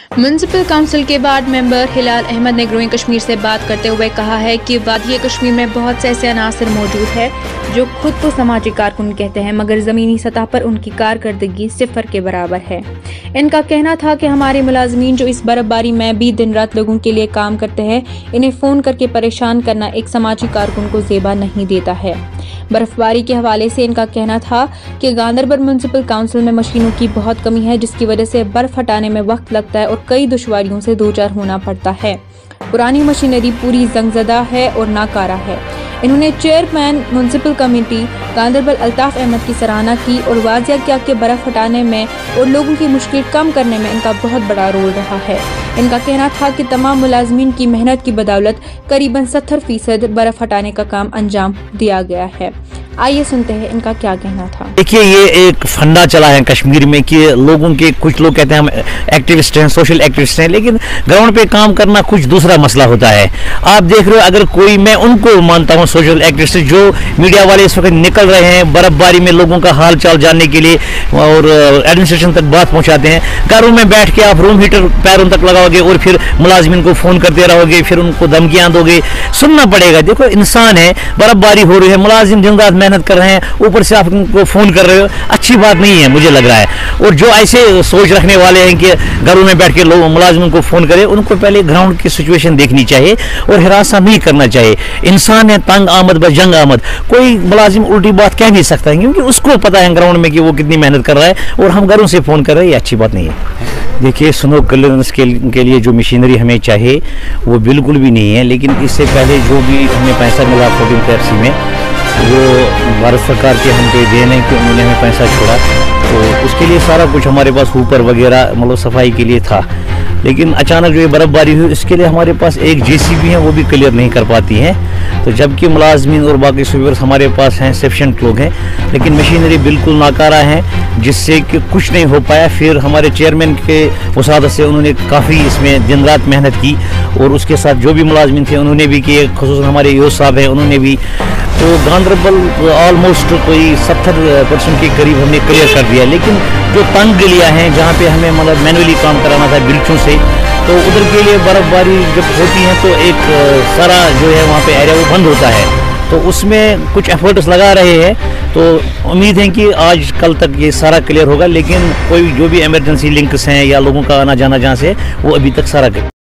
Municipal council के ward member Hilal Ahmad ने growing Kashmir से बात करते हुए कहा है कि वादी कश्मीर में बहुत से ऐसे अनासर मौजूद है जो खुद को समाजी कारकुन कहते हैं, मगर जमीनी सतह पर उनकी कारकर्दगी सिफर के बराबर है। इनका कहना था कि हमारे मुलाजमीन जो इस बर्फबारी में भी दिन रात लोगों के लिए काम करते हैं, इन्हें फोन करके परेशान करना एक समाजी कारकुन को जेबा नहीं देता है। बर्फबारी के हवाले से इनका कहना था कि गांदरबल म्युनिसिपल काउंसिल में मशीनों की बहुत कमी है, जिसकी वजह से बर्फ हटाने में वक्त लगता है और कई दुश्वारियों से दो चार होना पड़ता है। पुरानी मशीनरी पूरी जंगजदा है और नाकारा है। इन्होंने chairman municipal committee Ganderbal Altaf Ahmad की सराहना की और वाजिया किया कि बर्फ हटाने में और लोगों की मुश्किल कम करने में इनका बहुत बड़ा रोल रहा है। इनका कहना था कि तमाम मुलाजमीन की मेहनत की बदौलत करीबन 70% बर्फ हटाने का काम अंजाम दिया गया है। आइए सुनते हैं इनका क्या कहना था। देखिए, ये एक फंडा चला है कश्मीर में कि लोगों के, कुछ लोग कहते हैं हम एक्टिविस्ट हैं, सोशल एक्टिविस्ट हैं, लेकिन ग्राउंड पे काम करना कुछ दूसरा मसला होता है। आप देख रहे हो, अगर कोई, मैं उनको मानता हूँ सोशल एक्टिविस्ट जो मीडिया वाले इस वक्त निकल रहे हैं बर्फबारी में लोगों का हाल चाल जानने के लिए और एडमिनिस्ट्रेशन तक बात पहुँचाते हैं। घरों में बैठ के आप रूम हीटर पैरों तक लगाओगे और फिर मुलाजमिन को फोन करते रहोगे, फिर उनको धमकियाँ दोगे, सुनना पड़ेगा। देखो, इंसान है, बर्फबारी हो रही है, मुलाजिम दिन रात मेहनत कर रहे हैं, ऊपर से आप उनको फोन कर रहे हो, अच्छी बात नहीं है मुझे लग रहा है। और जो ऐसे सोच रखने वाले हैं कि घरों में बैठ के लोग मुलाजिमों को फोन करें, उनको पहले ग्राउंड की सिचुएशन देखनी चाहिए और हिरासा नहीं करना चाहिए। इंसान है, तंग आमद बस जंग आमद। कोई मुलाजिम उल्टी बात कह नहीं सकता है, क्योंकि उसको पता है ग्राउंड में कि वो कितनी मेहनत कर रहा है, और हम घरों से फोन कर रहे हैं, ये अच्छी बात नहीं है। देखिए, स्नो क्लियरेंस के लिए जो मशीनरी हमें चाहिए वो बिल्कुल भी नहीं है, लेकिन इससे पहले जो भी हमें पैसा मिला 14 में, वो भारत सरकार के हम पे देने कि उन्होंने हमें पैसा छोड़ा, तो उसके लिए सारा कुछ हमारे पास ऊपर वगैरह मतलब सफाई के लिए था। लेकिन अचानक जो ये बर्फबारी हुई, इसके लिए हमारे पास एक जेसीबी है, वो भी क्लियर नहीं कर पाती हैं। तो जबकि मुलाजमीन और बाकी स्वीपर्स हमारे पास हैं, सफिशेंट लोग हैं, लेकिन मशीनरी बिल्कुल नाकारा है, जिससे कि कुछ नहीं हो पाया। फिर हमारे चेयरमैन के मुसादत से उन्होंने काफ़ी इसमें दिन रात मेहनत की, और उसके साथ जो भी मुलाजमीन थे उन्होंने भी किए, खुसूसन हमारे यूसुफ साहब हैं, उन्होंने भी। तो गांदरबल ऑलमोस्ट कोई 70% के करीब हमने क्लियर कर दिया। लेकिन जो तंग गलियाँ हैं, जहाँ पे हमें मतलब मैनुअली काम कराना था बिल्चों से, तो उधर के लिए बर्फबारी जब होती है तो एक सारा जो है वहाँ पे एरिया वो बंद होता है, तो उसमें कुछ एफर्ट्स लगा रहे हैं। तो उम्मीद है कि आज कल तक ये सारा क्लियर होगा, लेकिन कोई जो भी इमरजेंसी लिंक्स हैं या लोगों का आना जाना जहाँ से, वो अभी तक सारा